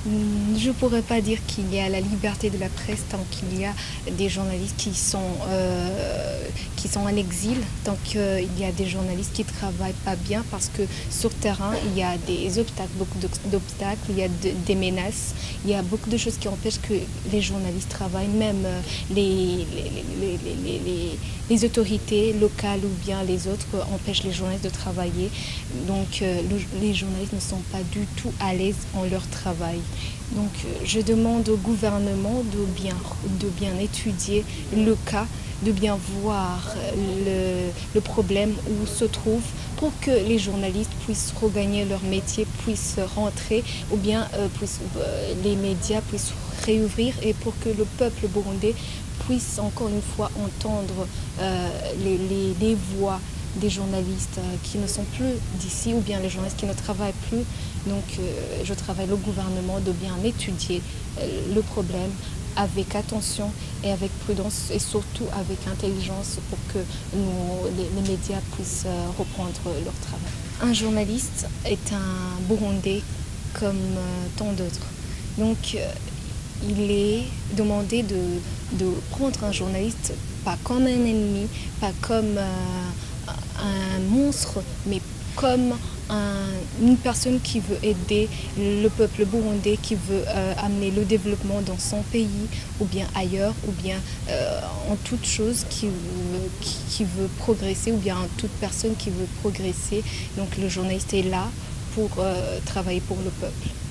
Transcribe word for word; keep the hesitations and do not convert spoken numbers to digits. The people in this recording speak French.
Hmm, Je ne pourrais pas dire qu'il y a la liberté de la presse tant qu'il y a des journalistes qui sont, euh, qui sont en exil, tant qu'il y a des journalistes qui ne travaillent pas bien parce que sur terrain, il y a des obstacles, beaucoup d'obstacles, il y a de- des menaces, il y a beaucoup de choses qui empêchent que les journalistes travaillent, même euh, les, les, les, les, les, les autorités locales ou bien les autres empêchent les journalistes de travailler. Donc euh, le- les journalistes ne sont pas du tout à l'aise en leur travail. Donc euh, je demande au gouvernement de bien, de bien étudier le cas, de bien voir le, le problème où se trouve pour que les journalistes puissent regagner leur métier, puissent rentrer ou bien euh, puissent, euh, les médias puissent réouvrir et pour que le peuple burundais puisse encore une fois entendre euh, les, les, les voix des journalistes euh, qui ne sont plus d'ici ou bien les journalistes qui ne travaillent plus. Donc euh, je travaille le gouvernement de bien étudier euh, le problème avec attention et avec prudence et surtout avec intelligence pour que nous, les, les médias puissent euh, reprendre leur travail. Un journaliste est un Burundais comme euh, tant d'autres. Donc euh, il est demandé de, de prendre un journaliste pas comme un ennemi, pas comme euh, un monstre, mais comme un, une personne qui veut aider le peuple burundais, qui veut euh, amener le développement dans son pays ou bien ailleurs, ou bien euh, en toute chose qui, qui, qui veut progresser, ou bien en toute personne qui veut progresser. Donc le journaliste est là pour euh, travailler pour le peuple.